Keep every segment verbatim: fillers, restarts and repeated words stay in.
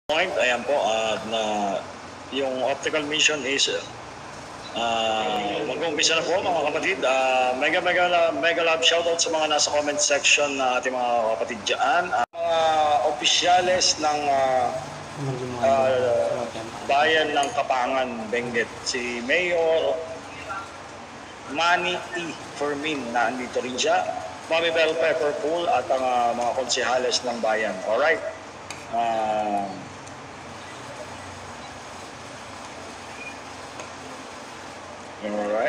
Point, ayan po, uh, na yung optical mission is uh, mag-umpisa na po mga kapatid. Uh, mega mega mega love shoutout sa mga nasa comment section na ating mga kapatid dyan. Uh, mga opisyales ng uh, uh, bayan ng Kapangan, Benguet. Si Mayor Manny E. Fermin na andito rin siya. Mami Bell Pepperpool at ang uh, mga konsehales ng bayan. Alright. Uh, All right.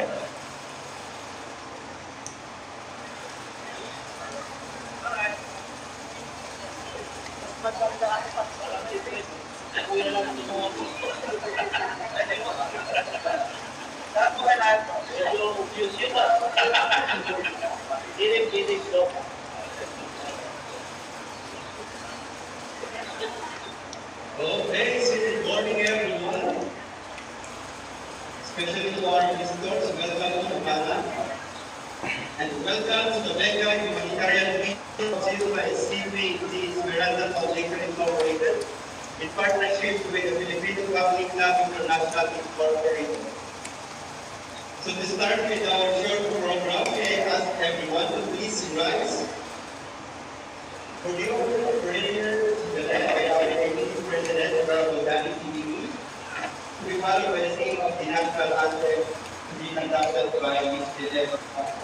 Okay, so good morning everyone. Especially to our visitors, welcome to Ghana. And welcome to the Mega Humanitarian Week organized by C P T Miranda Foundation Incorporated in partnership with the Filipino Public Club International Incorporated. So to start with our short program, I ask everyone to please rise. For the operator, the left by our Deputy President of Ghana T V, we follow by the name of the national anthem to be conducted by Mister Lev.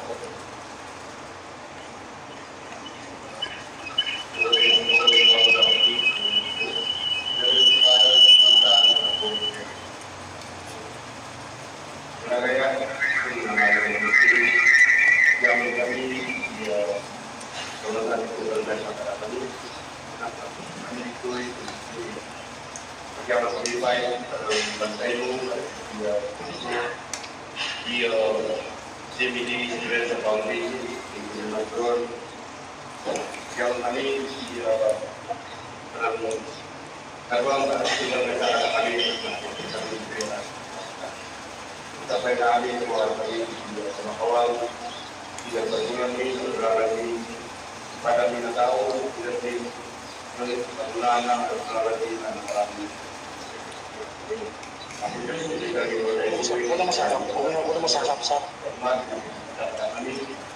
Sampai kami keluar dari sama kawan tidak berbulan ini berarti pada minat tahu tidak di bulan atau berarti di anak kami. Udah masak, udah masak, masak. Kami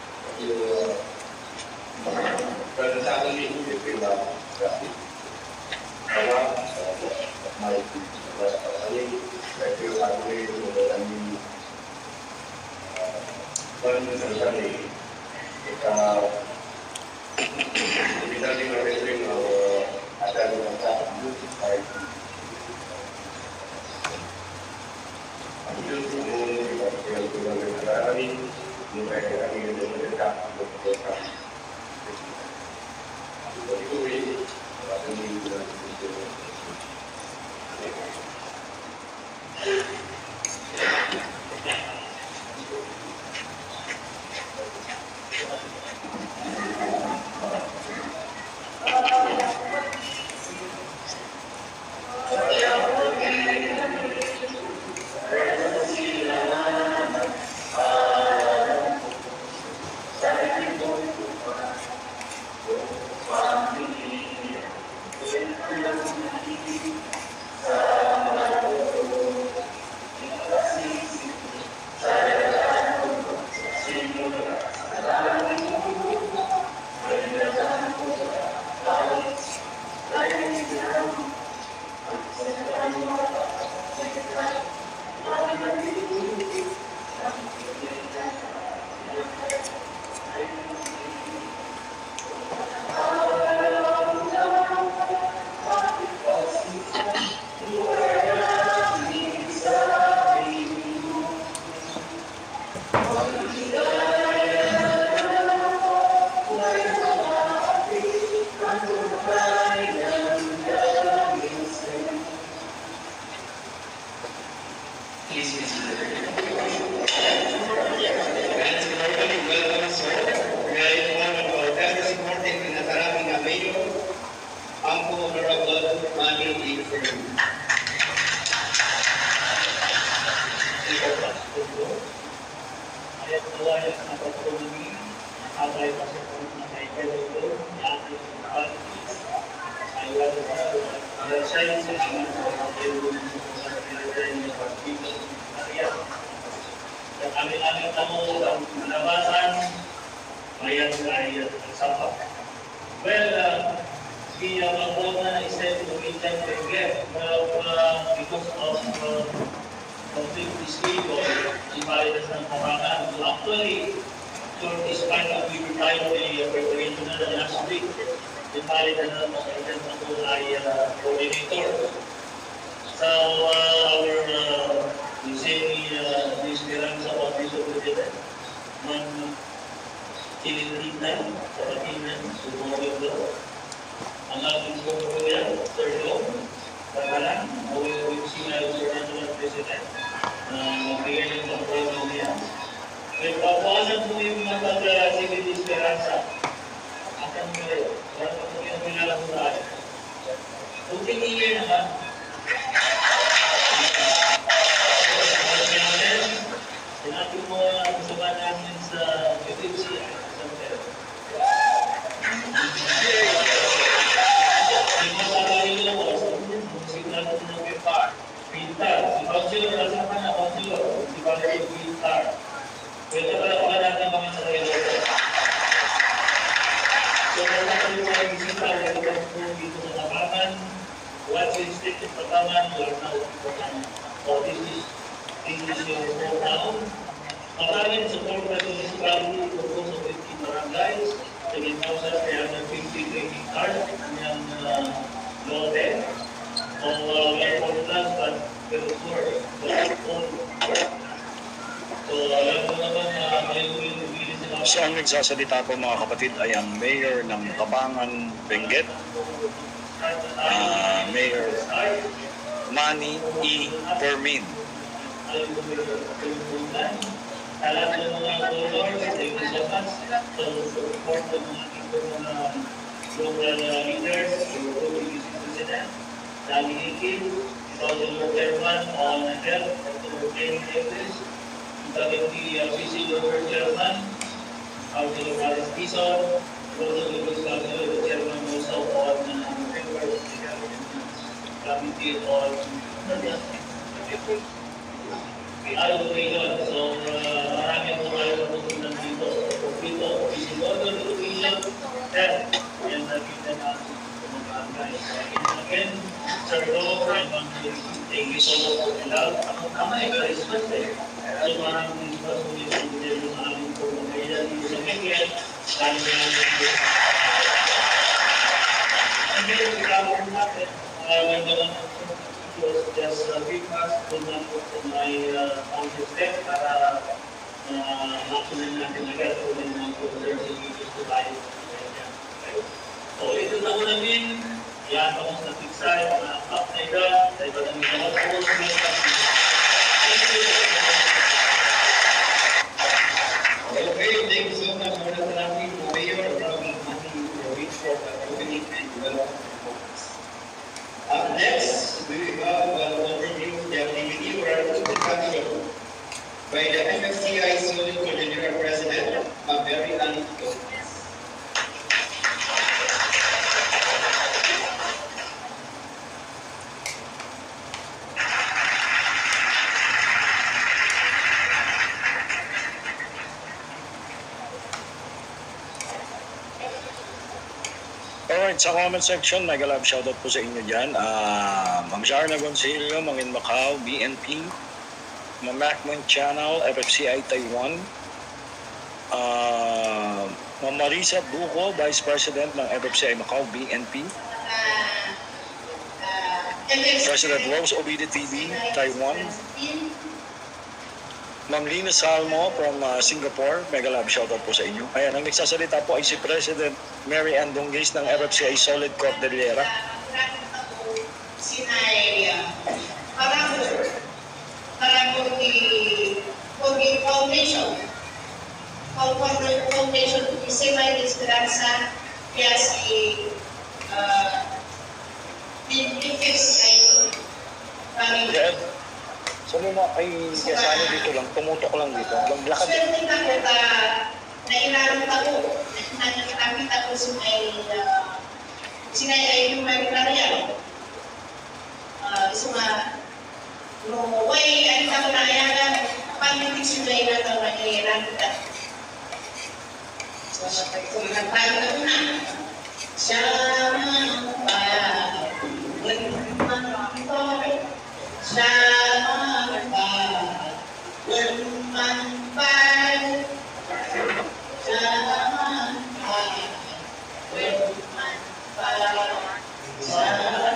pada saat ini kita bahwa mai ini saya lagi mengalami penyelesaian kita kita di Malaysia ada dengan cara baik. Ambil semua kita berjalan negara ini mereka kami mendekat berdekat. Itu ini pada minggu dan Saya Kami-kami tamo ang labasan, mayan ay sapat. Well, uh, the Magona is said to be time to get, but uh, because of uh, conflict schedule, invalid ng kapangan. So actually, so despite that we were trying the preparation na last week, invalid na ng president ako ay uh, coordinator. So uh, our uh, we say uh, this Esperanza Office of President, man Chilindritan, sa Patinan, sumawin daw. Ang ating kuya, Sir Dom, Pagalan, mawin sila yung Sir National President, na magbigay ng pagpapalong niya. Nagpapawasan po yung mga pagkakasi ni Esperanza. Akan nyo rin, wala pa po yung pinala ko sa akin. Kung tingin naman, sinabi mo ang saban namin sa U T C, sa Mero. Hindi mo sa kayo lang ako, sigla ko ng Pintar. Pintar, si Councilor, nasa pa na Councilor, si Valerie Pintar. Pwede pala ko na natin mga sa kayo. So, nasa kayo mga bisita, wala ka po dito sa Tabangan. Once you stick to Tabangan, you are now for this is This is your hometown. Maraming support na ito sa municipality for those of fifteen barangays, seven thousand three hundred fifty trading cards, kanyang uh, lote. So, uh, we are for plus, but very sure, but all. So, alam mo naman na may uwili sila. So ang nagsasalita po mga kapatid ay ang Mayor ng Kabangan Benguet, uh, Mayor Manny E. Fermin. Alam mo yung alam ng mga donors, they will support so support ng mga ating mga local leaders, yung local president, Dali Ikin, Councilor Chairman on Health, Councilor Kenny Davis, Deputy P C Local Chairman, Councilor Alice Tison, also the Councilor Chairman also on members of the committee on ayaw ko rin. So, uh, marami po kayo na pupuntan dito. Dito, isigodo, ilang, ten. Yan nakita natin sa mga angay. Again, Sir Dom, thank you so much for the love. Ako kamay, Christmas eh. So, maraming pasulit sa mga sa aming po mga dito sa Benguet. Kaya nga natin. And then, ikaw po natin, may mga was just a big mask to my uh, council step para makunin natin agad kung may mga concerns and issues to tayo. So ito na ko namin, yan ako sa tiksay, mga up na iba, sa iba namin mga schools, thank you. Okay, thank you so much for the traffic, Mayor, from Mati, Rich for the opening and development. Uh, next, we have an overview of the activity or introduction by the M F C I Solid Coordinator President, Mary Ann Gomez. Alright, sa comment section, mega love shoutout po sa inyo dyan. Uh, Ma'am Shara Nagoncillo, Mangin Macau, B N P, Ma'am Macman Channel, F F C I Taiwan, uh, Ma'am Marisa Buco, Vice President ng F F C I Macau, B N P, President Rose Obida T V, Taiwan, Ma'am Lina Salmo from uh, Singapore, mega love shoutout po sa inyo. Ayan, ang nagsasalita po ay si President Mary Ann Dongis ng F F C I Solid Cordillera. Sinay, parang, parang di foundation. Foundation di Sinay Esperanza, kaya si F C I Yeah. So mo ay kasano dito lang, tumutok lang dito. Lakad. Swerte na ko ta na inarong ako, nakita ko si may sinay ay yung may karya. suma no way ang kabunayan panitig sulay na taw na kailan kita. So kung nagtayo na una, siya man pa, siya man pa, man pa, siya man pa, man pa, siya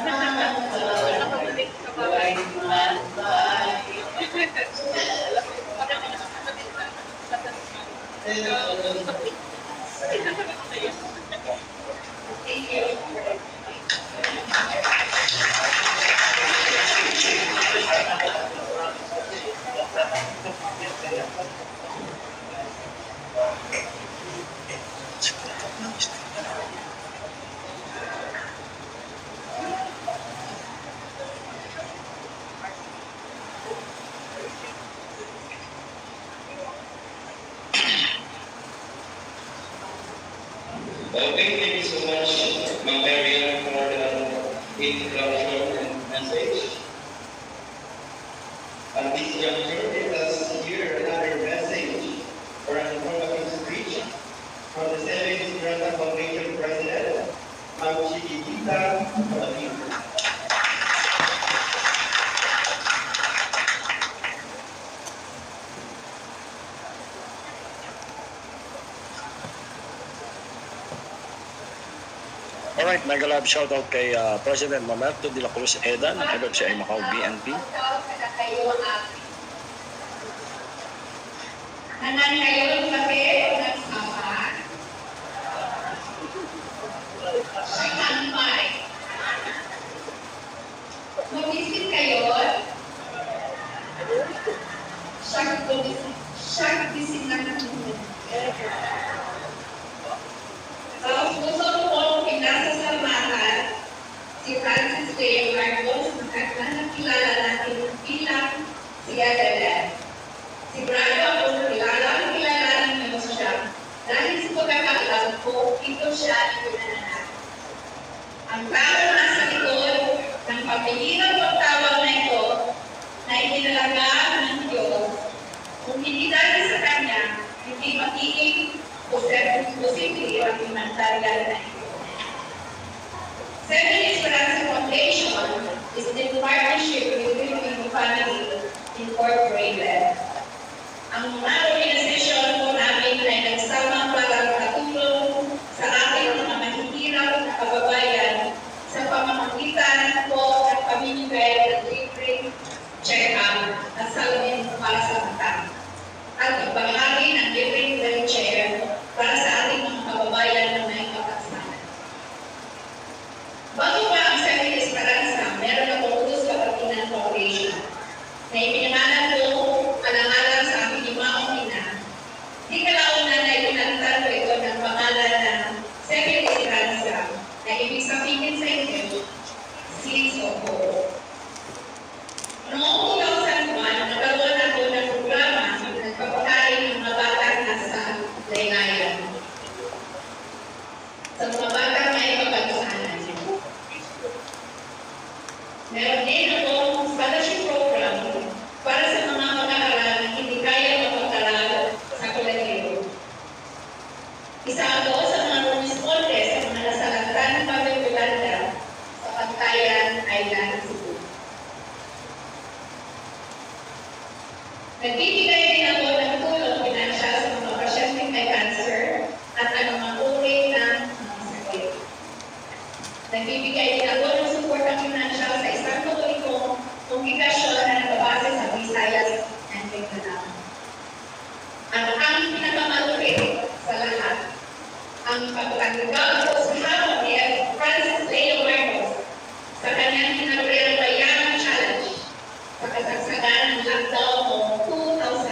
Okay, thank you so much, Ma'am Marian, for the introduction and message. And this youngster, let us hear another message or an informative speech from the seventh Granta Foundation President, Ma'am Chiquitita Rodriguez. Alright, mega love shoutout kay uh, President Mamerto de la Cruz Edan, head of C I Macau B N P. Nanan kayo ng kape o nagsama? Sangmay. Mag-isip kayo? Syak-bisin na naman. Sa puso ko, pinasasamahan si Francis J. Marcos na nakilala natin bilang si Adela. Sigurado ako kilala, kilala ninyo siya dahil sa pagkakaalam ko, ito siya ang pinanganak. Ang tao nasa likod ng pamilirang pagtawag na ito na itinalagaan ng Diyos, kung hindi dahil sa Kanya, hindi magiging posible ang humanitarian na ito. Seven Esperanza Foundation is in partnership with Philippine Family Incorporated. Ang organization po namin ay nagsama para makatulong sa ating mga mahihirap na kababayan sa pamamagitan po at pamimigay ng libreng check-up at salamin para sa mata at pagbahagi ng libreng wheelchair para sa ating mga kababayan na may kapakanan. Bago pa ang Seven Esperanza, meron akong Cruz Kapatinan Foundation na ipinangalan ko alang-alang sa aking limaong ina. Di kalaunan na ipinalitan ko ito ng pangalan ng Seven Esperanza na ibig sabihin sa inyo, Seeds of Hope. Noong two thousand one, nagkaroon ako ng programa na nagpapakain ng mga bata nasa laylayan. Sa mga bata may kapagsanan. Meron din akong scholarship program para sa mga mag-aaral na hindi kaya mapag-aral sa kolehiyo. Isa ako sa mga rumisponde sa mga nasalanta ng Pagkakulanda sa Pagkayan Island, Cebu. Nagbibigay din ako ng tulong pinansyal sa mga pasyenteng may cancer at anumang uri ng mga sakit. Nagbibigay din ako ng suportang pinansyal sa isang katolikong kongregasyon na nakabase sa Visayas and Mindanao. Ang ang pinakamalupit sa lahat, ang pagtanggap ko sa hamon ni Francis Leo Marcos sa kanyang kinagrelang bayang challenge sa kasagsagan ng lockdown noong two thousand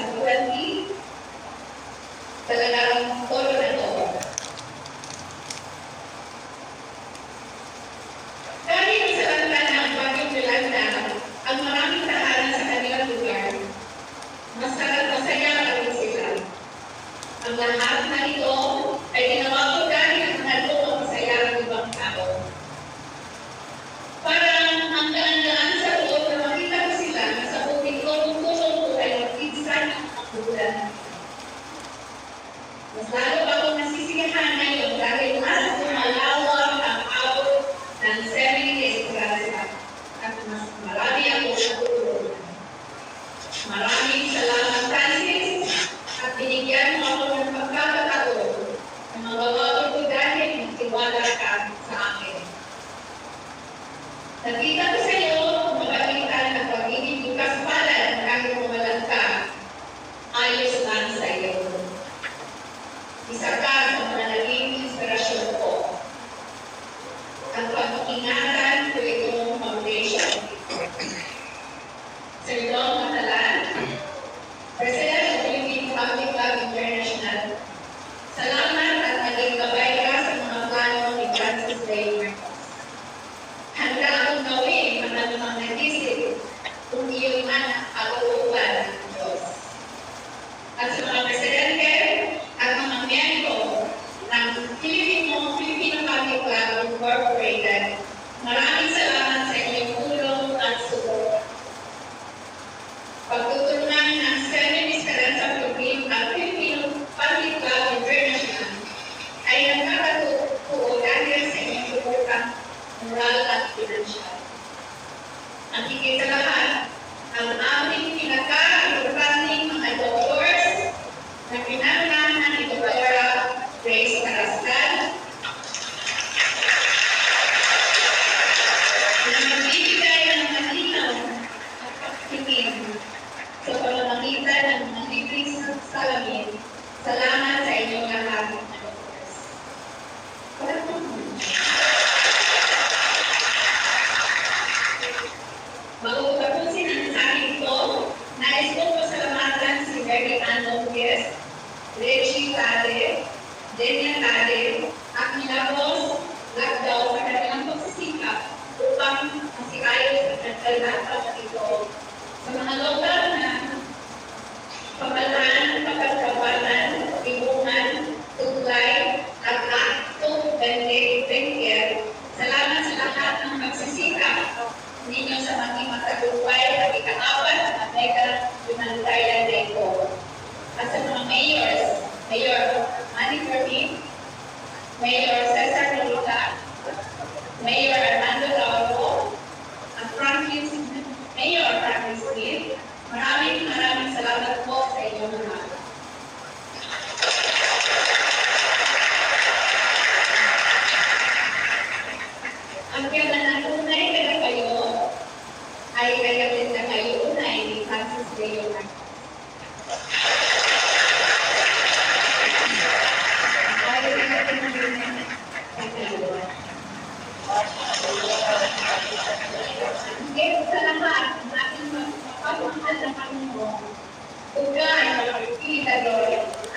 At higit sa lahat, ang aming pinaka-importanting mga doctors na pinanganan ni Doktora Grace Carrascal, na magbibigay ng malinaw at pagtingin sa pamamagitan ng mga libreng salamin. Salamat sa inyong lahat, mga doctors. Bago tapusin ang aking ito, nais kong pasalamatan si Mary Ann Lopez, Reggie Tade, Daniel Tade, at Milagros Lagdaw sa kanilang pagsisikap upang masikayos at nagdalapat ito sa mga lokal na pamalaan, pagkakabatan, ibungan, tuglay, at akto, bende, salamat sa lahat ng pagsisikap ninyo sa maging matagumpay at ikaapat na mega humanitarian day ko. At sa mga mayors, Mayor Manny Fermin, Mayor Cesar Lolita, Mayor Armando Lauro, at Francis, Mayor Francis Smith, maraming maraming salamat po sa inyong lahat. Ang kailan na tunay na kayo ay kaya din na kayo unay ni Francis Leo. Higit sa lahat, natin mapapamahal na Panginoon, ugay, Ilagor.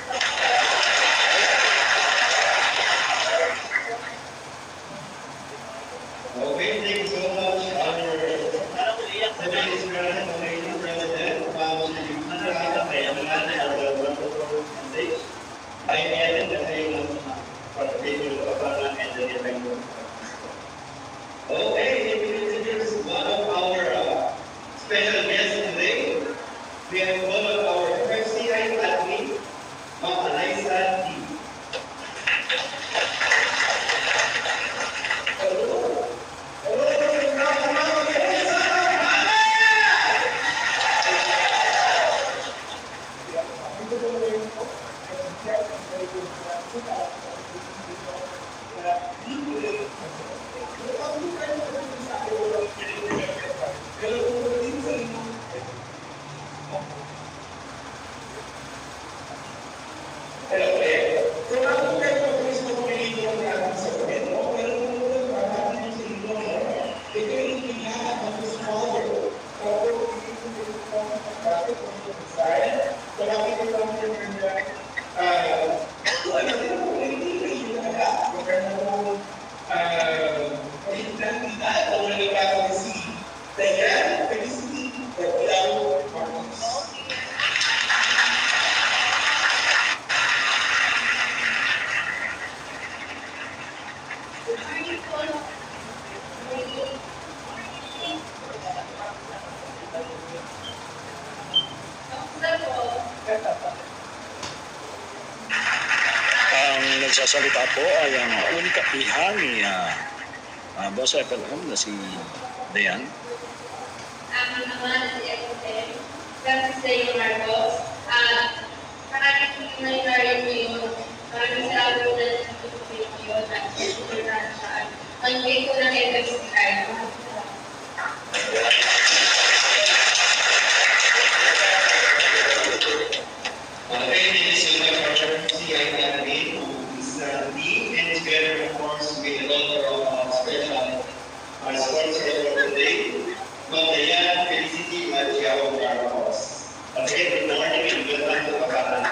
Okay, thank you so much, our Secretary President of the President, um, I added the name of the people of Ghana and the Evangel. Okay, we will introduce one of our uh, special guests today. We have one of our F C I athletes, Ma'am Eliza T. Ang nagsasalita po ay ang unang-ihan ni uh, uh, Boss F L M na si Dayan. Ang naman si F M, Francis Leo Marcos, at maraming humanitarian ngayon, maraming salamat po na nagtutupin yun at susunod sa ang gate ko ng F S C I. Okay, thank you so much for our F C I candidate, who is uh, Lee, and together, of course, with a lot of uh, special uh, sponsors for today, Ma'am Dayan Felicity Magiao Marcos. Again, good morning and welcome to Pagkakan.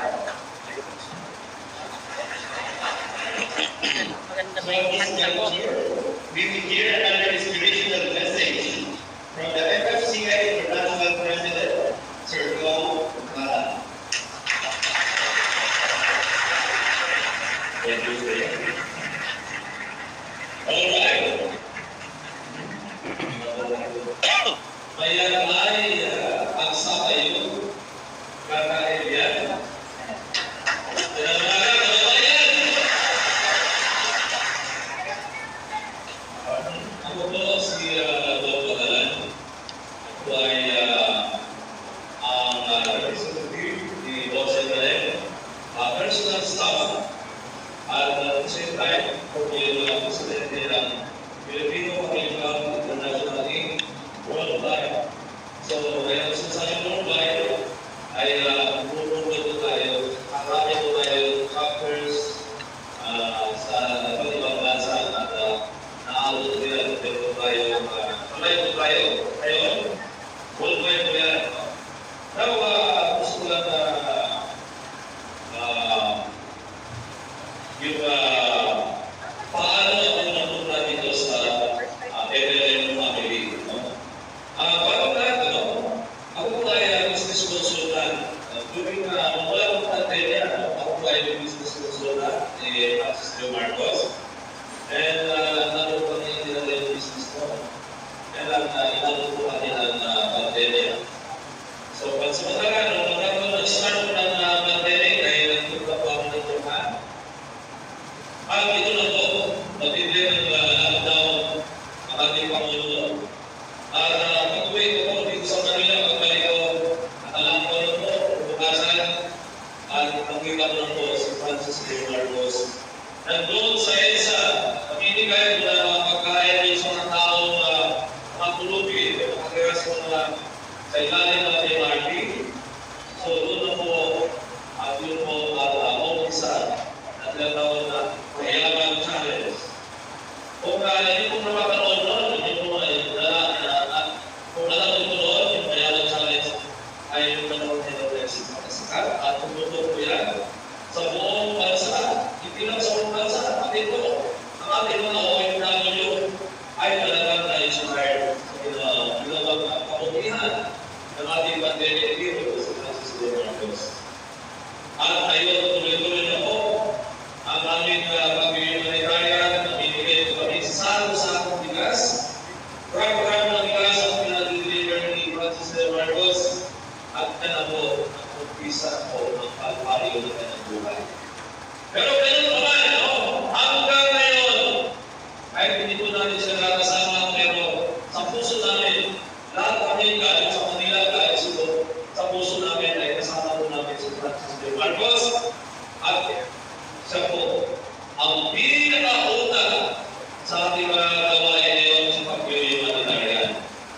Maganda ba yung handa mo? We will hear under inspirational Mumbai. So, ngayon sa sa Mumbai, ay pupunta po tayo, marami po tayo chapters ah, sa iba't ibang bansa at uh, naabot nila po tayo, tuloy po tayo. Ngayon, worldwide po yan. Now, uh, gusto ko lang na uh, yung uh, paano ako napunta dito sa uh, L L M family. No? Uh, bago lahat, ano, ako po ay business consultant. Uh, during uh, wala akong pandemya, ako po ay business consultant ni Francis de Marcos. And uh, naroon po niya nila yung business ko. Kaya lang, uh, inaroon po kanila ng uh, pandemya. So, pansamantala, nung magkakaroon nag-start po ng uh, pandemic, ay nagpunta po ako ng Japan. At ito na po, matindi ng uh, lockdown ang ating Pangulo. At uh, pag-uwi ko po dito sa Manila, pagbalik ko, alam ko na po, bukasan, at nakita ko na po si Francis de Marcos. Nandun sa EDSA, naminigay ko na mga pagkain din sa mga taong uh, mga tulubi, makakira sa mga sa ilalim ng M R T. So doon na po, at yun po, at uh, isa, at tinatawag na Mayaman Challenge. Kung uh, hindi po napapanood noon, hindi po ay na, kung alam po noon, yung Mayaman Challenge ay yung panahon nila ng si Pakasikat at tumutok po yan sa buong bansa, hindi lang sa buong bansa, pati po, ang ating mga O F W ay talagang na-inspired sa ginawang kabutihan ng ating pandemic hero sa Francis de Marcos. At ayun, tuloy-tuloy na po ang aming uh, pag-humanitarian na binigay ko kami sa sakong bigas. Program ng bigas ang pinag-deliver ni Francis de Marcos at yan na po ang umpisa po ng pagpapayo ng kanyang buhay. Pero ganun naman, no? Hanggang ngayon, kahit hindi po natin sila nakasama, pero sa puso namin, lahat kami galing sa Manila, galing sa sa puso namin ay kasama po namin si Francis de Marcos at siya po ang pinakauna sa ating mga gawain ngayon sa pag-humanitarian.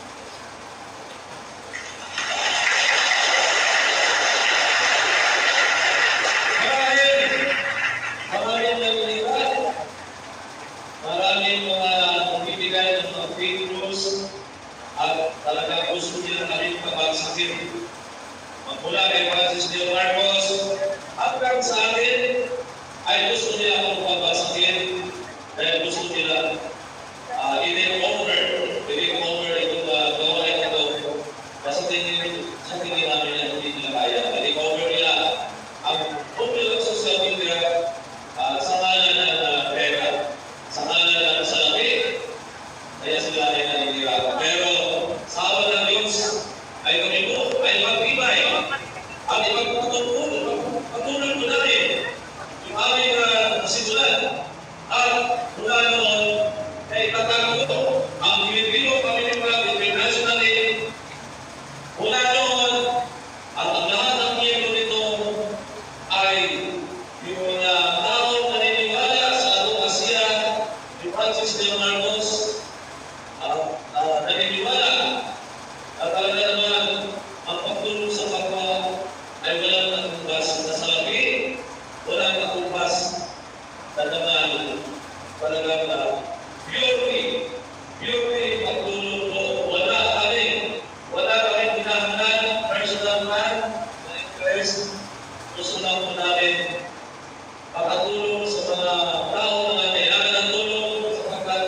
Marahil, maraming nangyayari, maraming mga bibigay ng mga fake news at talagang gusto nila kami pabagsakin. Magmula kay Francis de Marcos hanggang sa akin ay gusto nila akong pabagsakin dahil gusto nila uh, i-recover, i-recover itong uh, gawain ito. Kasi tingin, sa tingin namin na hindi nila kaya. I-recover nila ang popular social media uh, sa ngalan ng uh, pera, sa ngalan ng salapi. Kaya sila ay naniniwala. Pero sa awa ng Diyos ay kami po ay magbibay at ipagpapatuloy patuloy po natin yung aming uh, simulan. At mula noon ay tatago ko ang Pilipino Pamilipag internationally. Mula noon at ang lahat ng miyembro nito ay yung mga taong naniniwala sa advokasya ni Francis de Marcos. Uh, uh, naniniwala at talaga naman ang pagtulong sa kapwa ay walang natumbas na salapi, walang natumbas na naman talagang na purely, purely pagtulong po. Wala kami, wala kami pinahanan, personal man, na interest. Gusto lang po namin makatulong sa mga tao na kailangan ng tulong sapagkat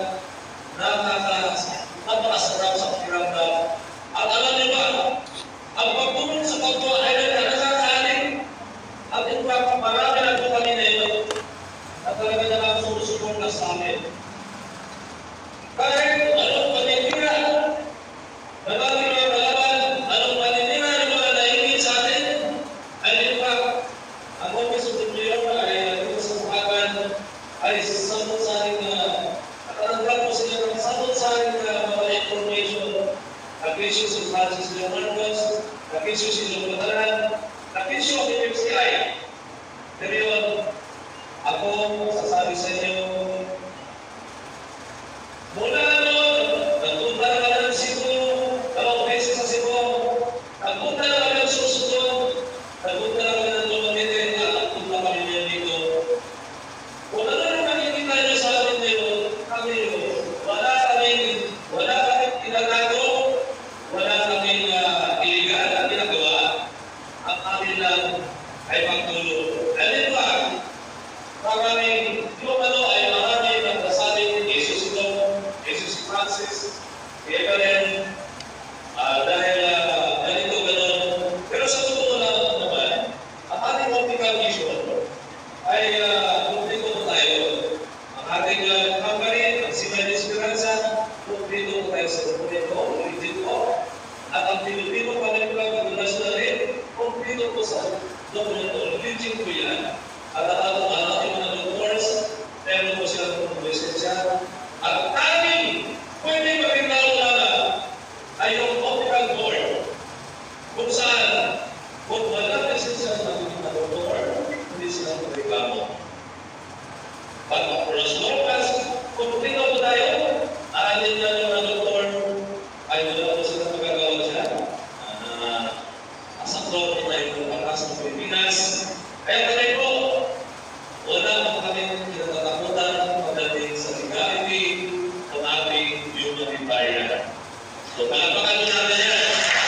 napakasarap sa pakiramdam. At alam niyo ba, ang pagtulong sa kapwa ay nakakaaling at in fact, marami na po kami na ito at talaga na lang susuporta sa amin. Kahit anong paninira, marami mga kalaban, anong paninira ng mga naingin sa atin, ay in fact, ang Office of the Mayor ay ito sa bukagan ay sasabot sa akin na at anong po sila ng sasabot sa akin na mga information. Nag-issue si Francis de Marcos, nag-issue si Lolo Mataran, nag-issue ang M C I. Pero yun, ako sasabi sa inyo, mula noon, nagpunta na ng Cebu, doktor, legit po yan. At ang ating mga doctors, meron po sila ng lisensya. At tanging pwede maging lang ay yung optical board. Kung saan, kung wala lisensya sa ating mga doktor, hindi sila magreklamo. But for as long as kung tingnan po tayo, aalin na yung mga doktor, ay wala po sila magagawa dyan. Uh, as ang doktor na yung pangkas ng Pilipinas, kaya tayo po, wala po kami kinatatakutan pagdating sa legality ng ating humanitarian. So, palapakan mo natin yan.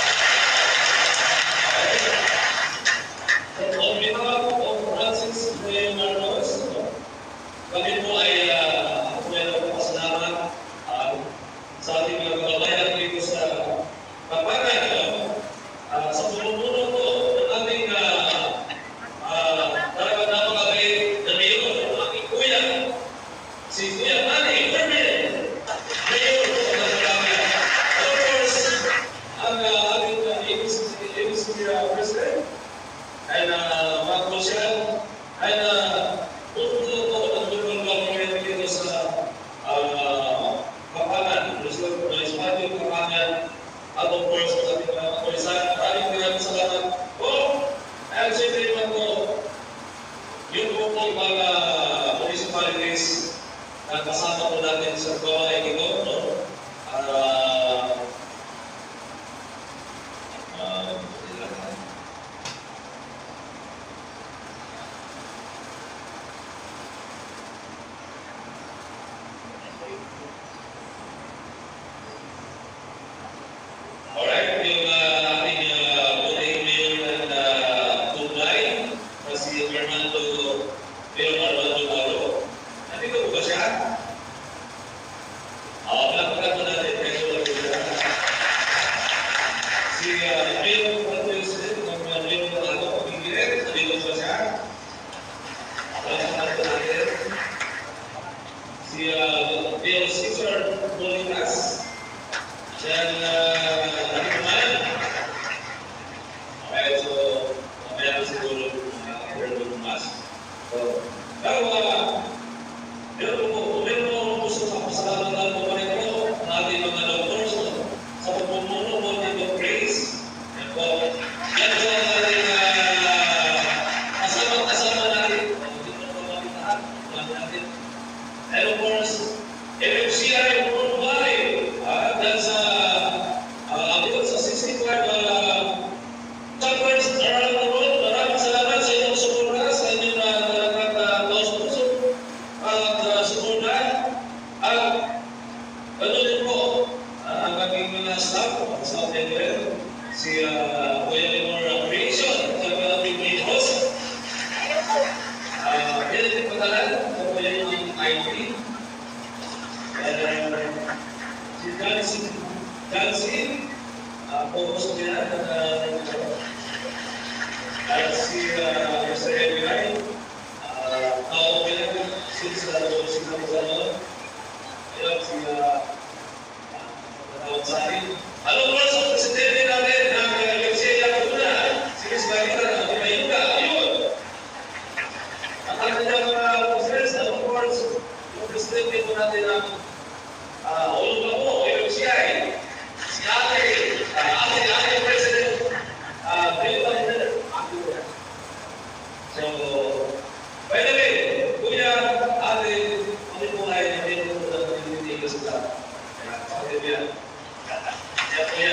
So, on behalf of Francis Ray Marcos, kami po ay uh, meron po kasalamat uh, sa ating mga kababayan dito sa Papagan. Uh, sa pumupuno po ng ating uh, uh, talagang napakabait na mayor, ang aking kuya, si Kuya Manny Fermin, mayor po ng Papagan. Of course, ang uh, ating uh, A B C uh, President, and uh, mga Rochelle, and uh, pumupuno po ng local government dito sa uh, Papagan, Municipality of Papagan, at of course, sa ating mga kapulisan. Maraming maraming salamat po. And siyempre naman po, yung po po mga municipalities na kasama po natin sa gawain ito, no? Uh, uh, Alright, yung uh, ating uh, Buday Mayor ng uh, Tumbay, na si Fernando, Mayor Armando Moro. Nandito po ba siya? Oo, palapakan mo natin. Kaya wala po siya. Si uh, Mayor President ng uh, Mayor Armando Pagigilid, nandito po siya? Palapakan po natin. Si uh, Mayor Cesar Bolinas. Dan uh, naman, okay, so mamaya na siguro meron uh, mas. So, pero uh, meron po, meron po gusto sa pasalamatan po pa rin po ang ating mga doctors so, sa pagpumuno po ng praise. Yan po, yan po ang ating uh, kasama-kasama natin. Dito po natin lahat, lahat natin. And of course, M M C I worldwide, uh, that's uh, uh, abot sa sixty-five uh, chapters around the world. Maraming salamat sa inyong suporta, sa inyong uh, taos-puso at uh, suporta. At ano din po, uh, ang aking mga staff sa atin si uh, Kuya Limor Creation, sa mga ating host. Uh, yan din patalan, sa Kuya yung I T. And uh, si Jansin, Jansin, uh, po-host niya, at uh, si uh, Mister Edwin, uh, tao ko yan, since uh, sila po sa noon, ayun, si uh, Tawag sa akin. Ano po sa presidente natin ng U C A Laguna, si Miz Marita, di ba yun ka? Ayun! Ang ating mga officers, of course, yung presidente po natin ng Uh, ulo pa po, yung siya eh. Si ate, uh, ate, ate president, uh, Bill So, by the way, kuya, ate, ano po ay nandito po na nandito sa ate niya. Yan kuya.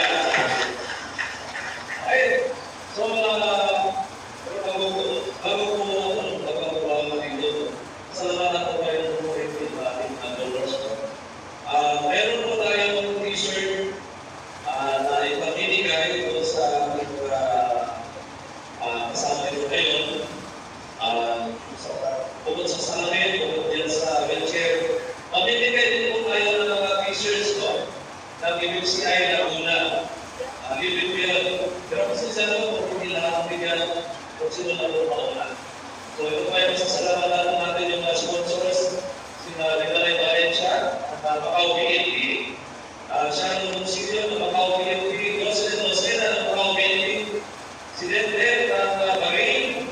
Ay, so, uh, bago po, bago po, ano, bago po ako dito, salamat po kayo po rin yung ating dollars. Uh, meron po tayong t-shirt uh, na ipamimigay po sa ating uh, uh, kasama ito ngayon. Uh, so, bukod sa salamin, bukod yan sa wheelchair, mamimigay din po tayo ng mga t-shirts ko ng U C I Laguna. Uh, libre po yan. Pero kasi sa loob, hindi lahat bigyan kung sino na po mauna. So ito pa yung sasalamatan natin yung mga sponsors, sina Nicolay Valencia, Uh, Macau B N P, uh, siya ang munisipyo ng Macau B N P, President Osena ng Macau B N P, si Dente ng uh, Bahrain,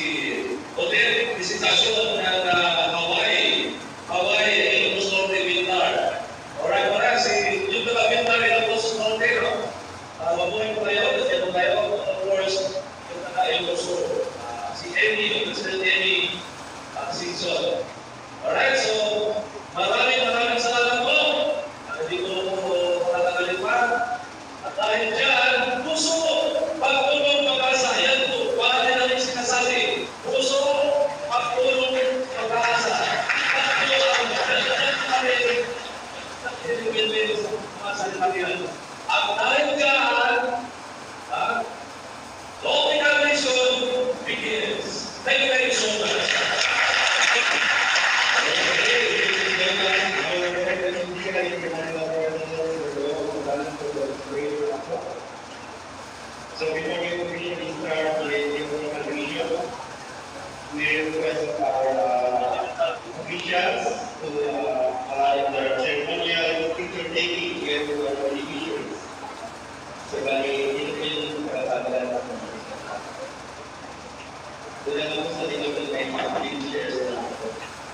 Hotel Visitasyon ng uh, Hawaii. Hawaii, Ilocos Norte, Villar. Alright, alright, si yung mga Villar, Ilocos Norte, no? Uh, mabuhay po tayo, kasi po tayo, of course, yung mga Ilocos Norte. Uh, si Emmy, yung President Emmy, uh, Singson. Alright, so, maraming maraming salamat po. Uh, hindi ko po matatagalin pa. At dahil dyan, puso ko, pagtulong pag-asa. Yan po, wala din namin sinasabi. Puso ko, pagtulong pag-asa. Pagtulong at dahil dyan, the Optical Mission begins. Thank you very so much. So before we officially start with the Optical Mission, we request our uh, officials to uh, allow their ceremonial picture taking together with our divisions. So bali, ito po yung katagalan ng mga. Doon na po sa dinamit na yung mga pictures na ako.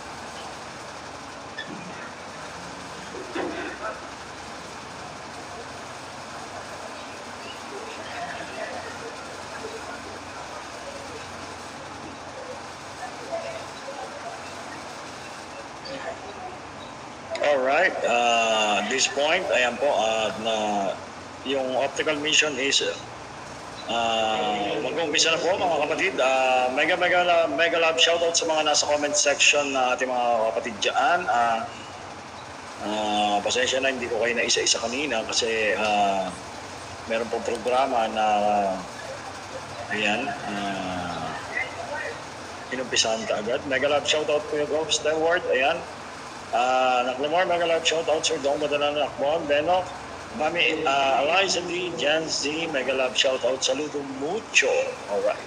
Alright, uh, at this point, ayan po, uh, na yung optical mission is uh, mag-umpisa na po mga kapatid. Uh, mega mega mega love shoutout sa mga nasa comment section na ating mga kapatid dyan. Uh, uh, pasensya na, hindi ko kayo na isa-isa kanina kasi uh, meron pong programa na uh, ayan, uh, inumpisahan ka agad. Mega love shoutout po yung Ghost Stewart, ayan. Uh, Naklamor, mega love shoutout Sir Dong Madalang Nakmon, Benok, Mami uh, Eliza Lee, Jan Z, mega love shoutout, saludo mucho. Alright.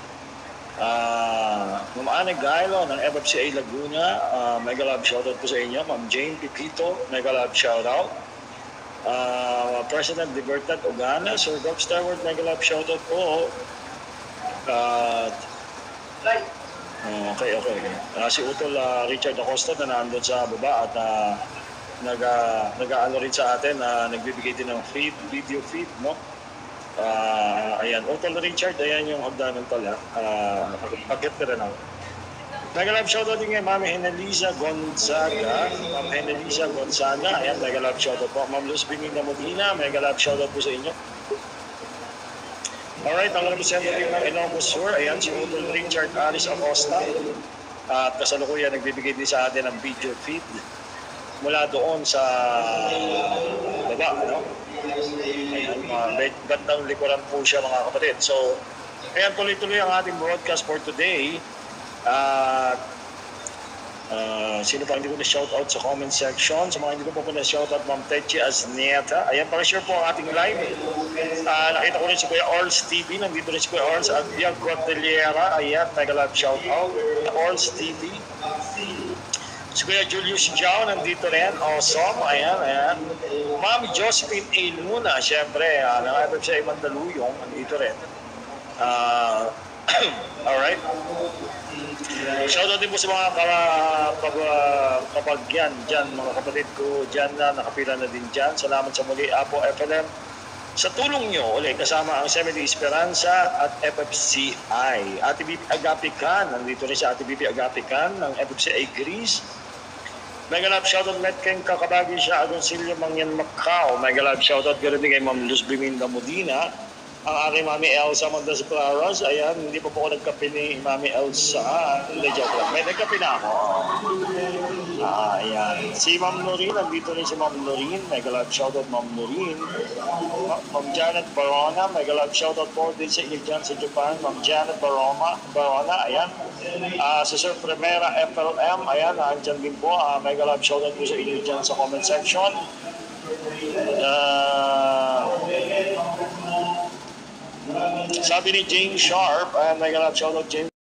Uh, Ma'am Ana Gailo ng F F C A Laguna, uh, mega love shoutout po sa inyo. Ma'am Jane Pipito, mega love shoutout. Uh, President Libertad Ogana, Sir Doc Stewart, mega love shoutout po. Uh, Okay, okay. Uh, si Utol uh, Richard Acosta na nandun sa baba at uh, nag, uh, nag-ano rin sa atin na uh, nagbibigay din ng feed, video feed, no? Uh, ayan, Utol Richard, ayan yung hagdanan pala. Uh, Pag-get na rin ako. Mega-love shoutout din kay Mami Heneliza Gonzaga. Ma'am Heneliza Gonzaga, ayan, mega-love shoutout po. Ma'am Luz Benigna Modina, mega-love shoutout po sa inyo. Alright, ang representative ng Ilocos Sur, ayan si Utol Richard Aris Acosta. At kasalukuyan nagbibigay din sa atin ng video feed mula doon sa baba, ano? Ayan, uh, gandang likuran po siya mga kapatid. So, ayan, tuloy-tuloy ang ating broadcast for today. At uh, sino pa hindi ko na-shoutout sa comment section? Sa mga hindi ko pa po na-shoutout, Ma'am Techi Asnieta. Ayan, pakishare po ang ating live. Uh, nakita ko rin si Kuya Orls T V. Nandito rin si Kuya Orls at Biag Cordillera. Ayan, mega love shoutout. Orls T V. Si Kuya Julius Jao nandito rin. Awesome. Ayan, ayan. Ma'am Josephine A. Luna. Siyempre, uh, ng F F C A Mandaluyong. Nandito rin. Uh, alright. Shoutout din po sa mga kapagyan dyan, mga kapatid ko dyan na nakapila na din dyan. Salamat sa muli, Apo F L M. Sa tulong nyo, ulit, kasama ang Seventy Esperanza at F F C I. Ate B P Agapican, nandito rin sa Ate B P Agapican ng F F C I Greece. Mega love shoutout Metkeng Kakabagi siya, Agoncillo Mangyan Macau. Mega love shoutout ganoon din kay Ma'am Luz Biminda Modina. Ang aking Mami Elsa Mondas Claros, ayan, hindi pa po ako nagkape ni Mami Elsa. Hindi, joke lang. May nagkape na ako. Ah, ayan. Si Ma'am Noreen, nandito rin si Ma'am Noreen. Mega love shoutout Ma'am Noreen. Ma'am Janet Barona, mega love shoutout po din sa inyo dyan sa Japan. Ma'am Janet Barona, Barona, ayan. Uh, si Sir Primera F L M, ayan, andyan din po. Uh, mega love shoutout po sa inyo dyan sa comment section. Uh, Sabi ni James Sharp, ayan, mega love shoutout James.